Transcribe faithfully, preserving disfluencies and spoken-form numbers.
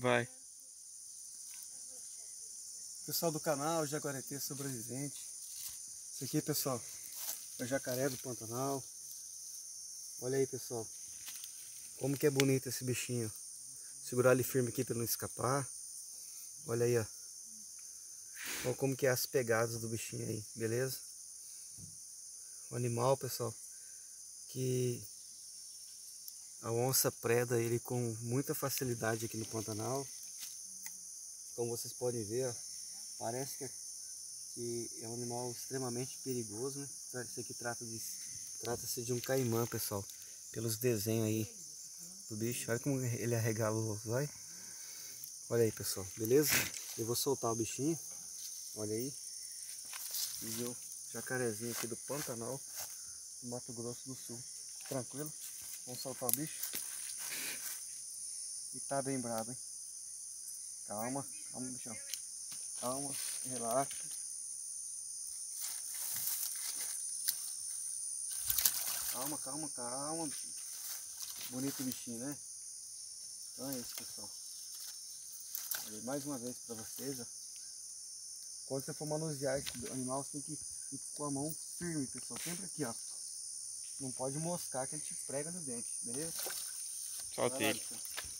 Vai. Pessoal do canal Jaguareté Sobrevivente. Isso aqui, pessoal, é o jacaré do Pantanal. Olha aí, pessoal. Como que é bonito esse bichinho. Segurar ele firme aqui para não escapar. Olha aí, ó. Olha como que é as pegadas do bichinho aí, beleza? O animal, pessoal, que a onça preda ele com muita facilidade aqui no Pantanal. Como vocês podem ver, ó, parece que, que é um animal extremamente perigoso, né? Isso aqui trata de, trata-se de um caimã, pessoal. Pelos desenhos aí do bicho. Olha como ele arregala os olhos. Olha aí, pessoal, beleza? Eu vou soltar o bichinho. Olha aí. E o jacarezinho aqui do Pantanal, do Mato Grosso do Sul. Tranquilo? Vamos soltar o bicho. E tá bem brabo, hein? Calma, calma, bichão. Calma, relaxa. Calma, calma, calma, bichinho. Bonito bichinho, né? Então é isso, pessoal. Olha, mais uma vez pra vocês, ó. Quando você for manusear esse animal, você tem que ir com a mão firme, pessoal. Sempre aqui, ó. Não pode moscar que ele te prega no dente, beleza? Solta ele.